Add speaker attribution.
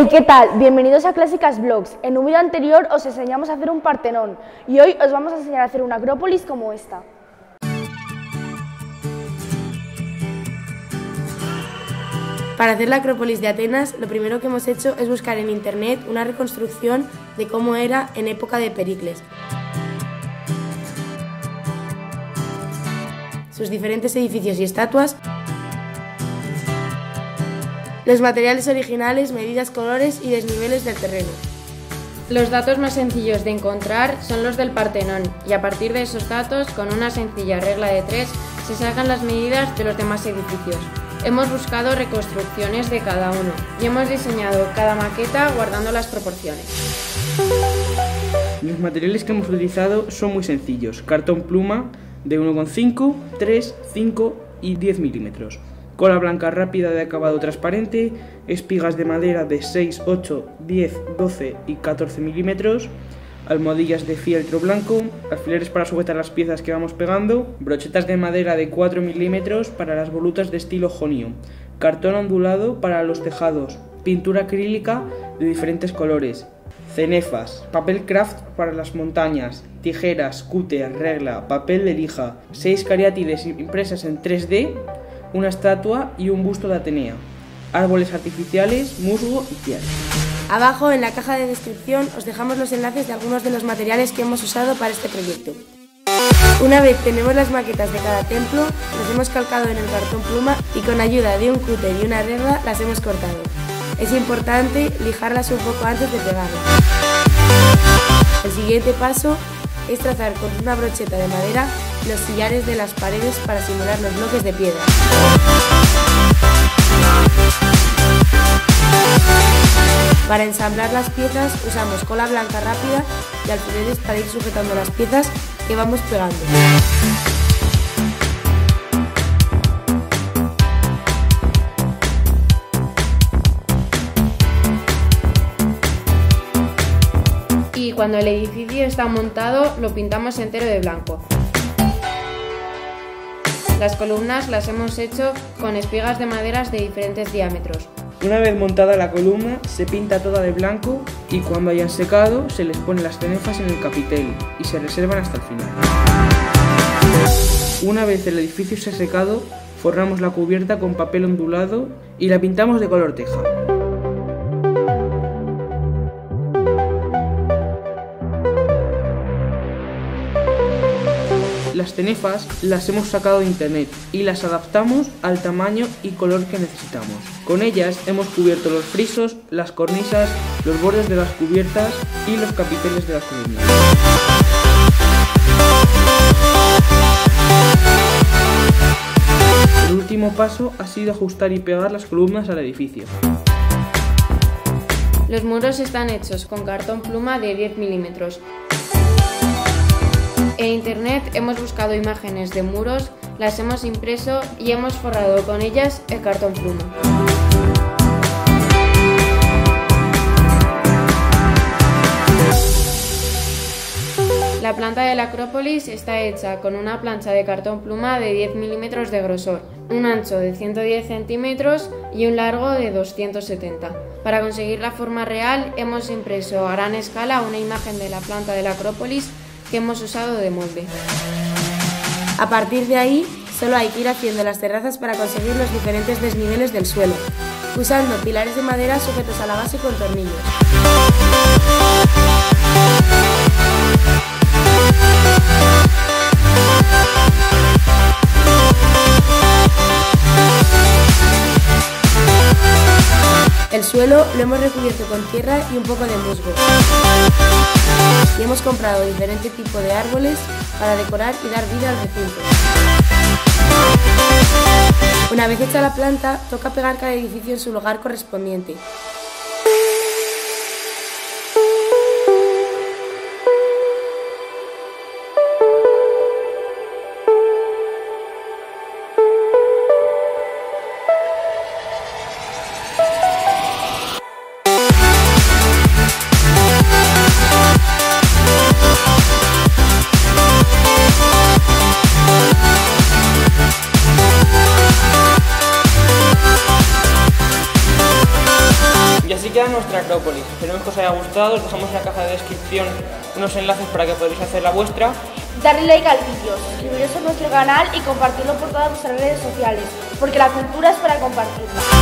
Speaker 1: Hey, ¿qué tal? Bienvenidos a Clásicas Vlogs. En un vídeo anterior os enseñamos a hacer un Partenón y hoy os vamos a enseñar a hacer una acrópolis como esta.
Speaker 2: Para hacer la Acrópolis de Atenas, lo primero que hemos hecho es buscar en internet una reconstrucción de cómo era en época de Pericles. Sus diferentes edificios y estatuas, los materiales originales, medidas, colores y desniveles del terreno.
Speaker 3: Los datos más sencillos de encontrar son los del Partenón y a partir de esos datos, con una sencilla regla de 3, se sacan las medidas de los demás edificios. Hemos buscado reconstrucciones de cada uno y hemos diseñado cada maqueta guardando las proporciones.
Speaker 4: Los materiales que hemos utilizado son muy sencillos: cartón pluma de 1,5, 3, 5 y 10 milímetros, cola blanca rápida de acabado transparente, espigas de madera de 6, 8, 10, 12 y 14 milímetros, almohadillas de fieltro blanco, alfileres para sujetar las piezas que vamos pegando, brochetas de madera de 4 milímetros para las volutas de estilo jonio, cartón ondulado para los tejados, pintura acrílica de diferentes colores, cenefas, papel craft para las montañas, tijeras, cúter, regla, papel de lija, 6 cariátides impresas en 3D, una estatua y un busto de Atenea, árboles artificiales, musgo y piedra.
Speaker 2: Abajo en la caja de descripción os dejamos los enlaces de algunos de los materiales que hemos usado para este proyecto. Una vez tenemos las maquetas de cada templo, las hemos calcado en el cartón pluma y con ayuda de un cúter y una regla las hemos cortado. Es importante lijarlas un poco antes de pegarlas. El siguiente paso es trazar con una brocheta de madera los sillares de las paredes para simular los bloques de piedra. Para ensamblar las piezas usamos cola blanca rápida y alfileres para ir sujetando las piezas que vamos pegando.
Speaker 3: Y cuando el edificio está montado, lo pintamos entero de blanco. Las columnas las hemos hecho con espigas de maderas de diferentes diámetros.
Speaker 4: Una vez montada la columna, se pinta toda de blanco y cuando hayan secado se les pone las cenefas en el capitel y se reservan hasta el final. Una vez el edificio se ha secado, forramos la cubierta con papel ondulado y la pintamos de color teja. Las cenefas las hemos sacado de internet y las adaptamos al tamaño y color que necesitamos. Con ellas hemos cubierto los frisos, las cornisas, los bordes de las cubiertas y los capiteles de las columnas. El último paso ha sido ajustar y pegar las columnas al edificio.
Speaker 3: Los muros están hechos con cartón pluma de 10 milímetros. En internet hemos buscado imágenes de muros, las hemos impreso y hemos forrado con ellas el cartón pluma. La planta de la Acrópolis está hecha con una plancha de cartón pluma de 10 milímetros de grosor, un ancho de 110 centímetros y un largo de 270. Para conseguir la forma real hemos impreso a gran escala una imagen de la planta de la Acrópolis que hemos usado de molde.
Speaker 2: A partir de ahí, solo hay que ir haciendo las terrazas para conseguir los diferentes desniveles del suelo, usando pilares de madera sujetos a la base con tornillos. El suelo lo hemos recubierto con tierra y un poco de musgo. Y hemos comprado diferente tipo de árboles para decorar y dar vida al recinto. Una vez hecha la planta, toca pegar cada edificio en su lugar correspondiente.
Speaker 4: ya nuestra Acrópolis. Esperemos que os haya gustado. Os dejamos en la caja de descripción unos enlaces para que podáis hacer la vuestra.
Speaker 1: Darle like al vídeo, suscribiros a nuestro canal y compartirlo por todas nuestras redes sociales, porque la cultura es para compartirla.